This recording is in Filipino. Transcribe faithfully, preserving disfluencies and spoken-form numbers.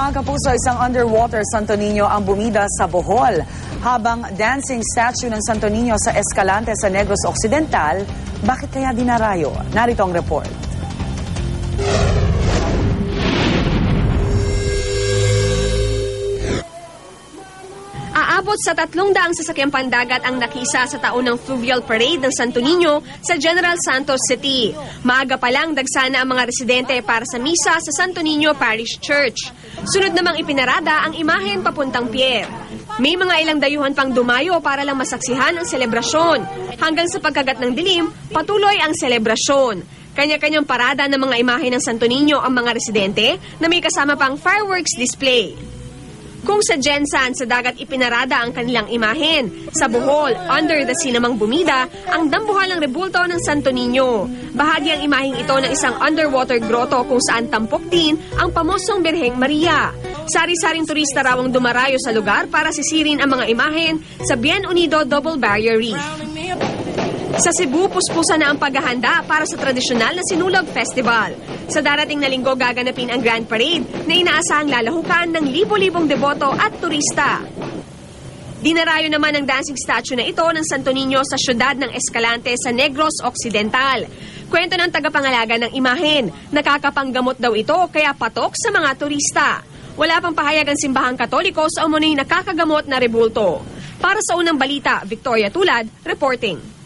Mga kapuso, isang underwater Santo Niño ang bumida sa Bohol. Habang dancing statue ng Santo Niño sa Escalante sa Negros Occidental, bakit kaya dinarayo? Narito ang report. Aabot sa tatlong daang sasakyang pandagat ang nakisa sa taon ng fluvial parade ng Santo Niño sa General Santos City. Maaga pa lang dagsana ang mga residente para sa misa sa Santo Niño Parish Church. Sunod namang ipinarada ang imahen papuntang pier. May mga ilang dayuhan pang dumayo para lang masaksihan ang selebrasyon. Hanggang sa pagkagat ng dilim, patuloy ang selebrasyon. Kanya-kanyang parada ng mga imahe ng Santo Niño ang mga residente na may kasama pang fireworks display. Kung sa Gensan, sa dagat ipinarada ang kanilang imahen. Sa Bohol, under the sea namang bumida, ang dambuhalang rebulto ng Santo Niño. Bahagi ang imaheng ito ng isang underwater grotto kung saan tampok din ang pamosong Birheng Maria. Sari-saring turista raw ang dumarayo sa lugar para sisirin ang mga imahen sa Bien Unido Double Barrier Reef. Sa Cebu, puspusan na ang paghahanda para sa tradisyonal na Sinulog Festival. Sa darating na linggo gaganapin ang Grand Parade na inaasahang lalahukan ng libo-libong deboto at turista. Dinarayo naman ang dancing statue na ito ng Santo Niño sa siyudad ng Escalante sa Negros Occidental. Kwento ng tagapangalaga ng imahen, nakakapanggamot daw ito kaya patok sa mga turista. Wala pang pahayag ang simbahang Katoliko sa umunay nakakagamot na rebulto. Para sa unang balita, Victoria Tulad, reporting.